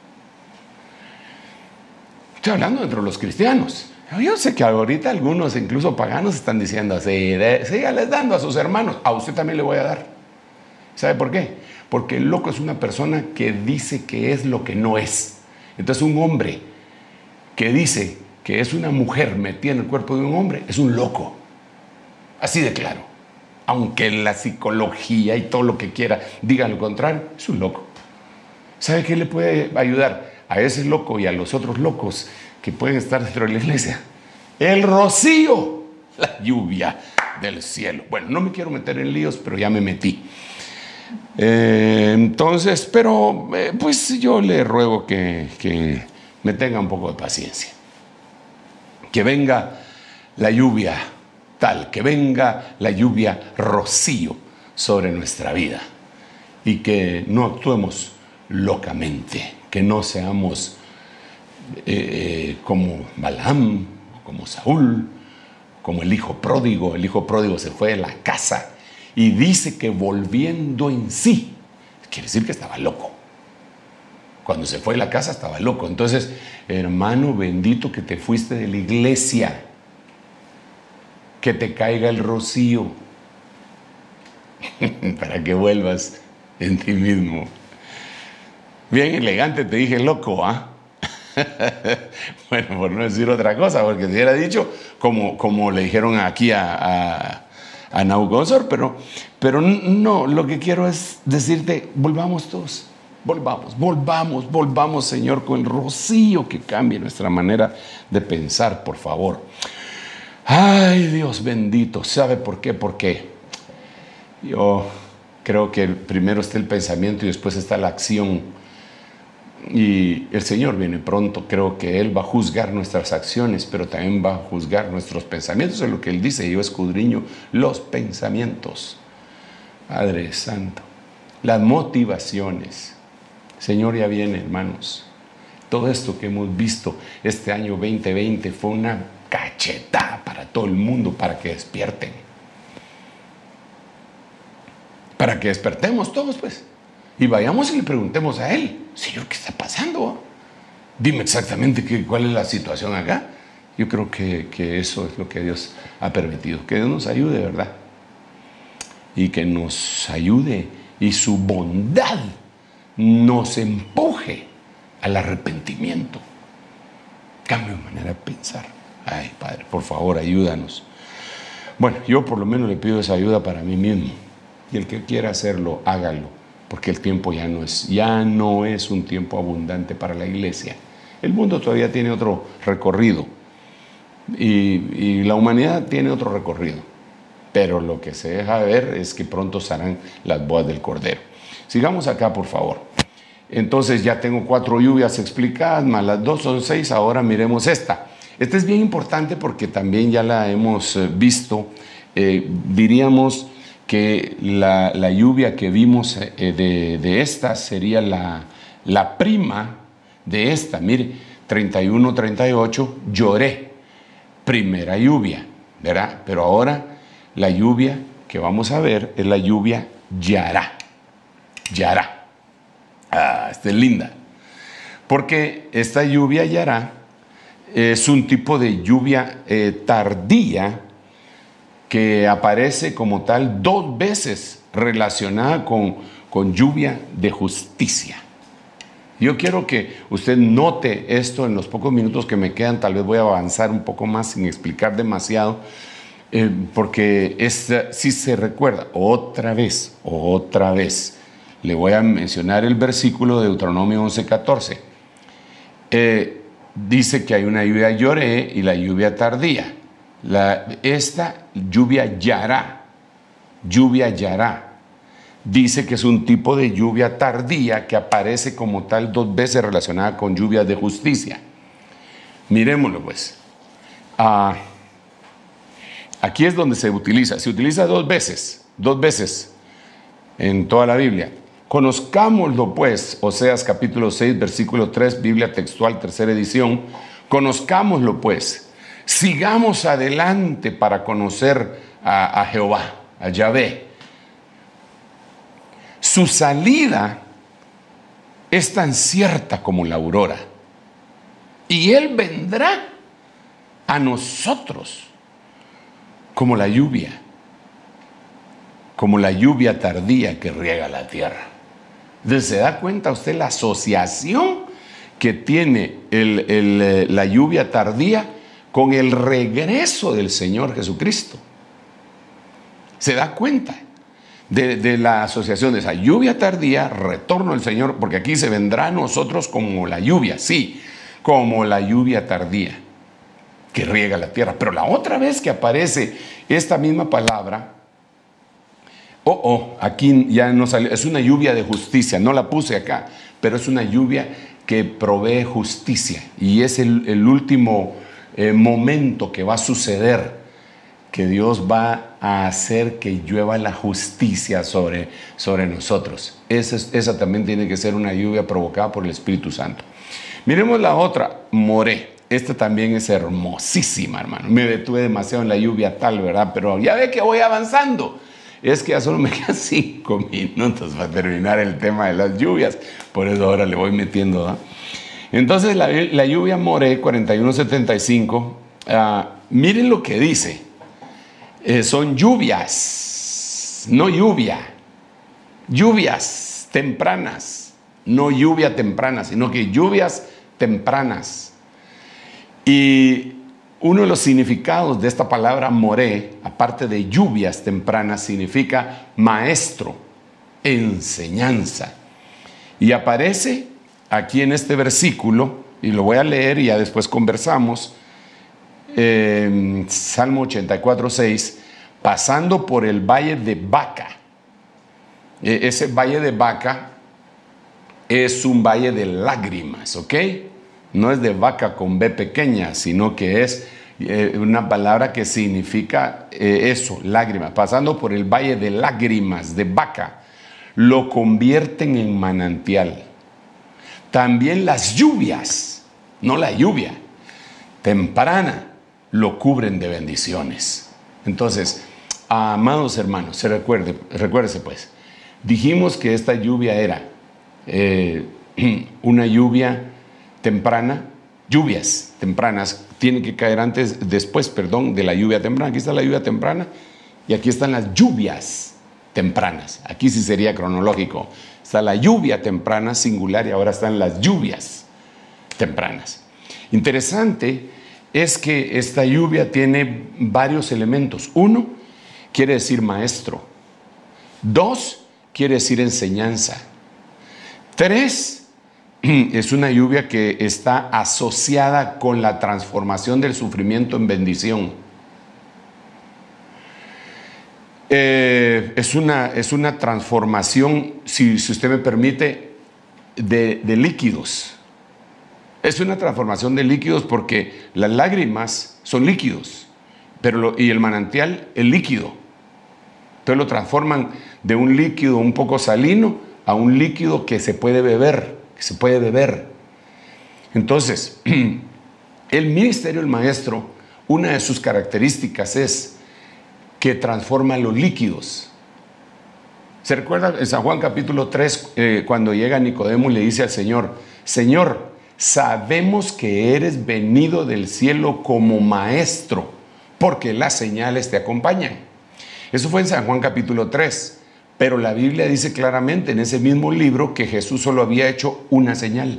Estoy hablando entre los cristianos. Yo sé que ahorita algunos, incluso paganos, están diciendo, sígales dando a sus hermanos. A usted también le voy a dar. ¿Sabe por qué? Porque el loco es una persona que dice que es lo que no es. Entonces un hombre que dice que es una mujer metida en el cuerpo de un hombre, es un loco. Así de claro. Aunque la psicología y todo lo que quiera diga lo contrario, es un loco. ¿Sabe qué le puede ayudar a ese loco y a los otros locos que pueden estar dentro de la iglesia? El rocío, la lluvia del cielo. Bueno, no me quiero meter en líos, pero ya me metí. Entonces, pero pues yo le ruego que me tenga un poco de paciencia. Que venga la lluvia tal, que venga la lluvia rocío sobre nuestra vida y que no actuemos locamente, que no seamos como Balaam, como Saúl, como el hijo pródigo. El hijo pródigo se fue de la casa y dice que volviendo en sí, quiere decir que estaba loco. Cuando se fue de la casa estaba loco. Entonces, hermano bendito que te fuiste de la iglesia, que te caiga el rocío para que vuelvas en ti mismo. Bien elegante te dije loco, ¿ah? Bueno, por no decir otra cosa, porque si hubiera dicho como le dijeron aquí a Nabucodonosor, pero no, lo que quiero es decirte, volvamos todos, volvamos, Señor, con el rocío que cambie nuestra manera de pensar, por favor. Ay, Dios bendito, ¿sabe por qué? Porque yo creo que primero está el pensamiento y después está la acción. Y el Señor viene pronto. Creo que Él va a juzgar nuestras acciones, pero también va a juzgar nuestros pensamientos. Es lo que Él dice: yo escudriño los pensamientos. Padre Santo, las motivaciones. Señor, ya viene, hermanos. Todo esto que hemos visto este año 2020 fue una cachetada para todo el mundo, para que despierten. Para que despertemos todos, pues. Y vayamos y le preguntemos a Él: Señor, ¿qué está pasando? Dime exactamente cuál es la situación acá. Yo creo que eso es lo que Dios ha permitido. Que Dios nos ayude, ¿verdad? Y que nos ayude y su bondad nos empuje al arrepentimiento. Cambio de manera de pensar. Ay, Padre, por favor, ayúdanos. Bueno, yo por lo menos le pido esa ayuda para mí mismo. Y el que quiera hacerlo, hágalo. Porque el tiempo ya no es un tiempo abundante para la iglesia. El mundo todavía tiene otro recorrido. Y la humanidad tiene otro recorrido. Pero lo que se deja ver es que pronto serán las bodas del Cordero. Sigamos acá, por favor. Entonces ya tengo 4 lluvias explicadas, más las 2 son 6. Ahora miremos esta. Esta es bien importante porque también ya la hemos visto. Diríamos que la lluvia que vimos de esta sería la prima de esta. Mire, 31-38, lloré, primera lluvia, ¿verdad? Pero ahora la lluvia que vamos a ver es la lluvia Yará. Esta es linda, porque esta lluvia Yará es un tipo de lluvia tardía, que aparece como tal 2 veces relacionada con lluvia de justicia. Yo quiero que usted note esto en los pocos minutos que me quedan. Tal vez voy a avanzar un poco más sin explicar demasiado, porque si se recuerda, otra vez, le voy a mencionar el versículo de Deuteronomio 11:14. Dice que hay una lluvia lloré y la lluvia tardía. Esta lluvia Yará, dice que es un tipo de lluvia tardía que aparece como tal 2 veces relacionada con lluvias de justicia. Miremoslo, pues. Aquí es donde se utiliza 2 veces en toda la Biblia. Conozcámoslo, pues, Oseas capítulo 6, versículo 3, Biblia textual, 3ª edición. Conozcámoslo, pues. Sigamos adelante para conocer a Jehová, a Yahvé. Su salida es tan cierta como la aurora, y Él vendrá a nosotros como la lluvia tardía que riega la tierra. Entonces, ¿se da cuenta usted la asociación que tiene la lluvia tardía con el regreso del Señor Jesucristo? ¿Se da cuenta de la asociación de esa lluvia tardía, retorno del Señor? Porque aquí se vendrá a nosotros como la lluvia, sí, como la lluvia tardía que riega la tierra. Pero la otra vez que aparece esta misma palabra, aquí ya no salió, es una lluvia de justicia, no la puse acá, pero es una lluvia que provee justicia, y es el último momento que va a suceder, que Dios va a hacer que llueva la justicia sobre nosotros. Esa también tiene que ser una lluvia provocada por el Espíritu Santo. Miremos la otra, Moré. Esta también es hermosísima, hermano. Me detuve demasiado en la lluvia tal, ¿verdad? Pero ya ve que voy avanzando. Es que ya solo me quedan 5 minutos para terminar el tema de las lluvias. Por eso ahora le voy metiendo, ¿verdad? Entonces la lluvia Moré 41:75, miren lo que dice. son lluvias, no lluvia. Lluvias tempranas, no lluvia temprana, sino que lluvias tempranas. Y uno de los significados de esta palabra moré, aparte de lluvias tempranas, significa maestro, enseñanza. Y aparece aquí en este versículo, y lo voy a leer y ya después conversamos, Salmo 84, 6, pasando por el valle de Baca. Ese valle de Baca es un valle de lágrimas, ¿ok? No es de vaca con B pequeña, sino que es una palabra que significa eso, lágrimas. Pasando por el valle de lágrimas de Baca, lo convierten en manantial. También las lluvias, no la lluvia, temprana, lo cubren de bendiciones. Entonces, amados hermanos, recuérdese pues, dijimos que esta lluvia era una lluvia temprana, lluvias tempranas, tienen que caer después de la lluvia temprana. Aquí está la lluvia temprana y aquí están las lluvias tempranas. Aquí sí sería cronológico. Está la lluvia temprana singular y ahora están las lluvias tempranas. Interesante es que esta lluvia tiene varios elementos. 1, quiere decir maestro. 2, quiere decir enseñanza. 3, es una lluvia que está asociada con la transformación del sufrimiento en bendición. Es una transformación, si usted me permite, de líquidos. Es una transformación de líquidos porque las lágrimas son líquidos, y el manantial es líquido. Entonces lo transforman de un líquido un poco salino a un líquido que se puede beber, Entonces, el ministerio del maestro, una de sus características es que transforma los líquidos. ¿Se recuerda en San Juan capítulo 3, cuando llega Nicodemo y le dice al Señor: Señor, sabemos que eres venido del cielo como maestro, porque las señales te acompañan? Eso fue en San Juan capítulo 3, pero la Biblia dice claramente en ese mismo libro que Jesús solo había hecho una señal.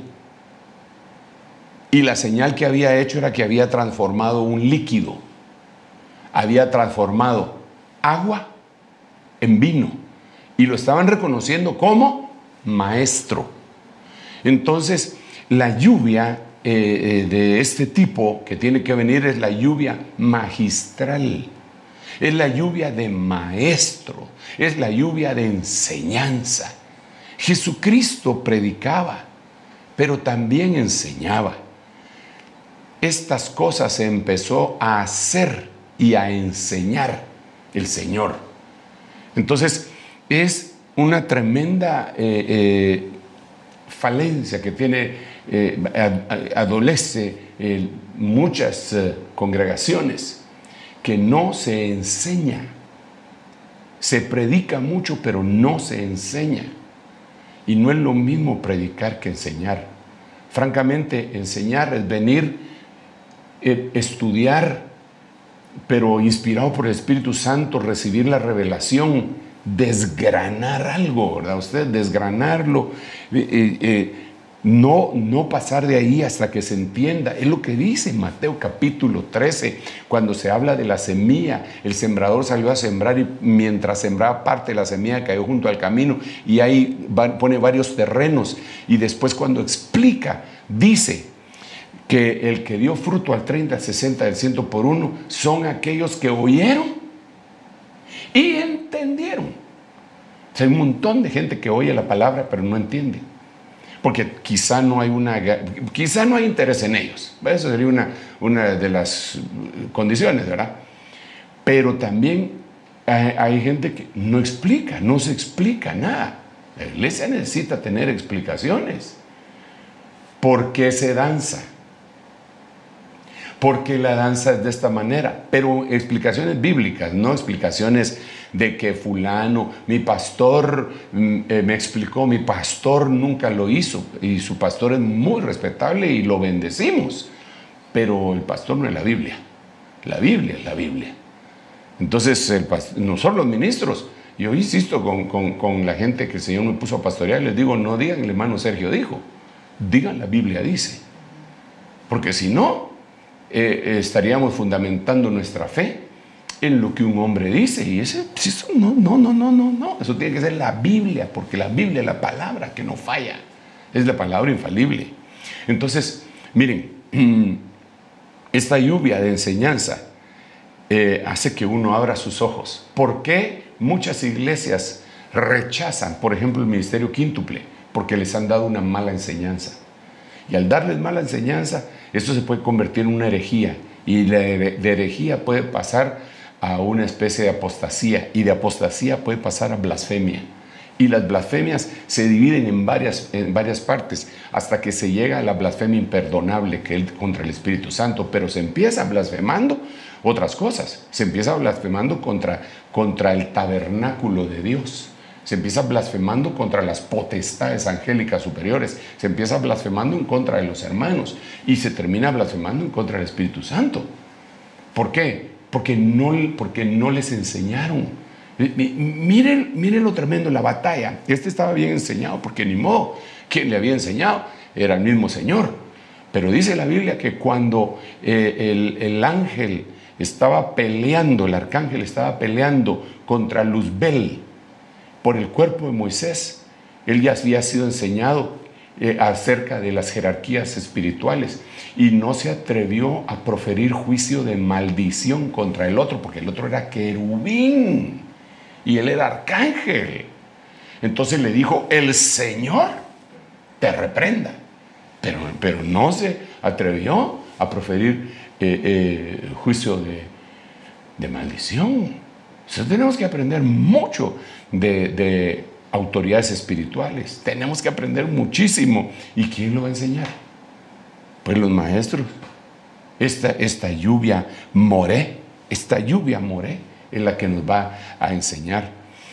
Y la señal que había hecho era que había transformado un líquido. Había transformado agua en vino. Y lo estaban reconociendo como maestro. Entonces, la lluvia de este tipo que tiene que venir es la lluvia magistral. Es la lluvia de maestro. Es la lluvia de enseñanza. Jesucristo predicaba, pero también enseñaba. Estas cosas se empezó a hacer y a enseñar el Señor. Entonces, es una tremenda falencia que tiene, adolece muchas congregaciones, que no se enseña. Se predica mucho, pero no se enseña. Y no es lo mismo predicar que enseñar. Francamente, enseñar es venir, estudiar, pero inspirado por el Espíritu Santo, recibir la revelación, desgranar algo, ¿verdad? Usted desgranarlo, no pasar de ahí hasta que se entienda. Es lo que dice Mateo capítulo 13, cuando se habla de la semilla. El sembrador salió a sembrar y mientras sembraba, parte de la semilla cayó junto al camino, y ahí pone varios terrenos, y después cuando explica, dice que el que dio fruto al 30, al 60, al 100 por uno son aquellos que oyeron y entendieron. O sea, hay un montón de gente que oye la palabra pero no entiende, porque quizá no hay interés en ellos. Eso sería una de las condiciones, ¿verdad? Pero también hay gente que no se explica nada. La iglesia necesita tener explicaciones. ¿Por qué se danza? Porque la danza es de esta manera, pero explicaciones bíblicas, no explicaciones de que fulano, mi pastor me explicó, mi pastor nunca lo hizo, y su pastor es muy respetable y lo bendecimos, pero el pastor no es la Biblia es la Biblia. Entonces, nosotros los ministros, yo insisto con la gente que el Señor me puso a pastorear, les digo, no digan el hermano Sergio dijo, digan la Biblia dice. Porque si no, estaríamos fundamentando nuestra fe en lo que un hombre dice. Y eso no. Eso tiene que ser la Biblia, porque la Biblia es la palabra que no falla. Es la palabra infalible. Entonces, miren, esta lluvia de enseñanza hace que uno abra sus ojos. ¿Por qué muchas iglesias rechazan, por ejemplo, el ministerio quíntuple? Porque les han dado una mala enseñanza. Y al darles mala enseñanza, esto se puede convertir en una herejía. Y de herejía puede pasar a una especie de apostasía. Y de apostasía puede pasar a blasfemia. Y las blasfemias se dividen en varias partes, hasta que se llega a la blasfemia imperdonable, que es contra el Espíritu Santo. Pero se empieza blasfemando otras cosas. Se empieza blasfemando contra el tabernáculo de Dios. Se empieza blasfemando contra las potestades angélicas superiores. Se empieza blasfemando en contra de los hermanos. Y se termina blasfemando en contra del Espíritu Santo. ¿Por qué? Porque no les enseñaron. Miren lo tremendo, la batalla. Este estaba bien enseñado, porque ni modo. Quien le había enseñado era el mismo Señor. Pero dice la Biblia que cuando el ángel estaba peleando, el arcángel estaba peleando contra Luzbel por el cuerpo de Moisés, él ya había sido enseñado acerca de las jerarquías espirituales y no se atrevió a proferir juicio de maldición contra el otro, porque el otro era querubín y él era arcángel. Entonces le dijo, el Señor te reprenda, pero no se atrevió a proferir juicio de maldición. Entonces tenemos que aprender mucho de autoridades espirituales. Tenemos que aprender muchísimo. ¿Y quién lo va a enseñar? Pues los maestros. Esta lluvia moré es la que nos va a enseñar.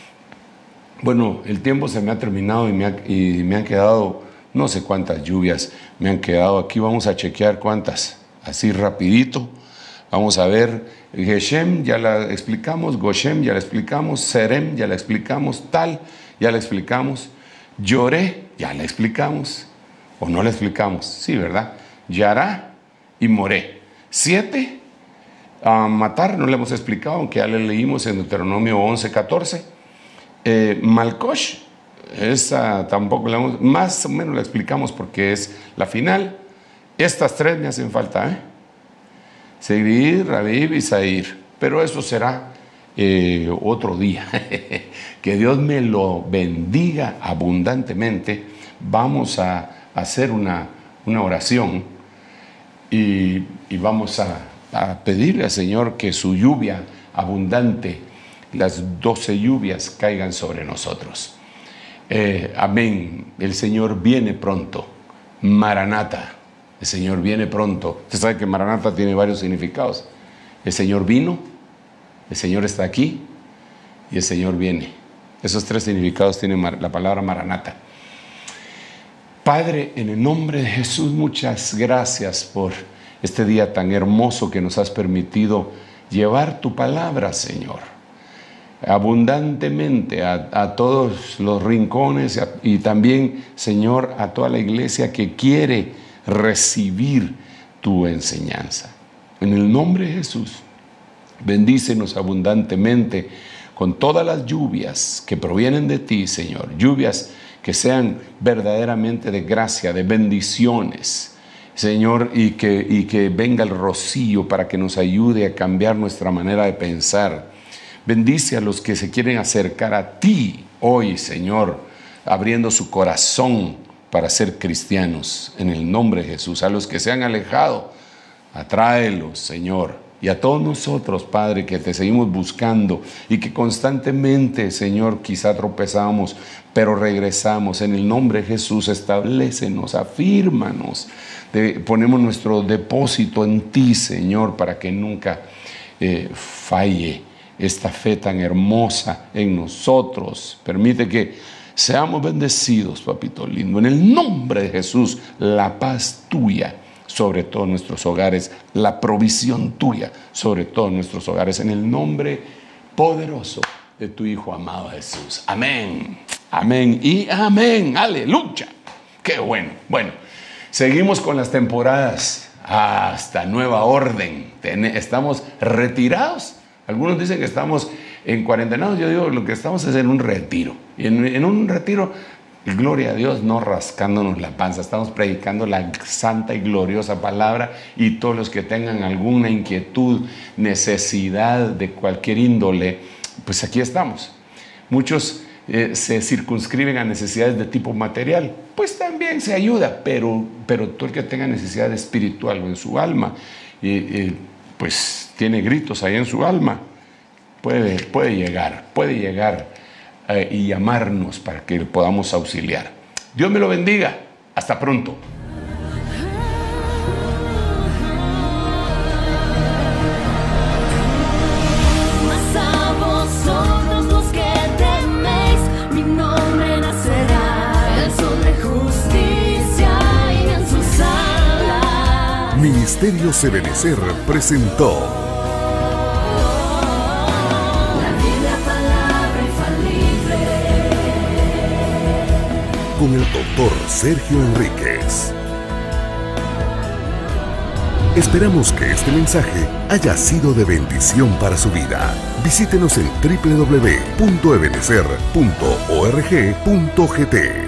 Bueno, el tiempo se me ha terminado y me han quedado no sé cuántas lluvias me han quedado. Aquí vamos a chequear cuántas, así rapidito. Vamos a ver, Geshem ya la explicamos, Goshem ya la explicamos, Serem ya la explicamos, Tal ya la explicamos, Lloré ya la explicamos, o no la explicamos, sí, ¿verdad? Yará y Moré. 7, Matar no le hemos explicado, aunque ya le leímos en Deuteronomio 11:14. Malkosh, esa tampoco la hemos, más o menos la explicamos porque es la final. Estas 3 me hacen falta, Seguir, Rabib y Zair. Pero eso será otro día. Que Dios me lo bendiga abundantemente. Vamos a hacer una oración y vamos a pedirle al Señor que su lluvia abundante, las 12 lluvias, caigan sobre nosotros. Amén. El Señor viene pronto. Maranata. El Señor viene pronto. Usted sabe que Maranata tiene varios significados. El Señor vino, el Señor está aquí y el Señor viene. Esos 3 significados tiene la palabra Maranata. Padre, en el nombre de Jesús, muchas gracias por este día tan hermoso que nos has permitido llevar tu palabra, Señor, abundantemente a todos los rincones y también, Señor, a toda la iglesia que quiere recibir tu enseñanza. En el nombre de Jesús, bendícenos abundantemente con todas las lluvias que provienen de ti, Señor. Lluvias que sean verdaderamente de gracia, de bendiciones, Señor, y que venga el rocío para que nos ayude a cambiar nuestra manera de pensar. Bendice a los que se quieren acercar a ti hoy, Señor, abriendo su corazón para ser cristianos, en el nombre de Jesús. A los que se han alejado, atráelos, Señor. Y a todos nosotros, Padre, que te seguimos buscando y que constantemente, Señor, quizá tropezamos, pero regresamos. En el nombre de Jesús, establécenos, afírmanos. Ponemos nuestro depósito en ti, Señor, para que nunca falle esta fe tan hermosa en nosotros. Permite que seamos bendecidos, papito lindo. En el nombre de Jesús, la paz tuya sobre todos nuestros hogares, la provisión tuya sobre todos nuestros hogares, en el nombre poderoso de tu Hijo amado Jesús. Amén, amén y amén. Aleluya. Qué bueno. Bueno, seguimos con las temporadas hasta nueva orden. Estamos retirados. Algunos dicen que estamos en cuarentenados. Yo digo, lo que estamos es en un retiro. Y en un retiro, gloria a Dios, no rascándonos la panza. Estamos predicando la santa y gloriosa palabra, y todos los que tengan alguna inquietud, necesidad de cualquier índole, pues aquí estamos. Muchos se circunscriben a necesidades de tipo material, pues también se ayuda, pero todo el que tenga necesidad espiritual o en su alma, pues tiene gritos ahí en su alma, puede llegar y llamarnos para que le podamos auxiliar. Dios me lo bendiga. Hasta pronto. Mas a vosotros los que teméis, mi nombre nacerá, el sol de justicia y en sus alas. Ministerios Ebenecer presentó La Biblia, palabra infalible. con el doctor Sergio Enríquez. Esperamos que este mensaje haya sido de bendición para su vida. Visítenos en www.ebenecer.org.gt.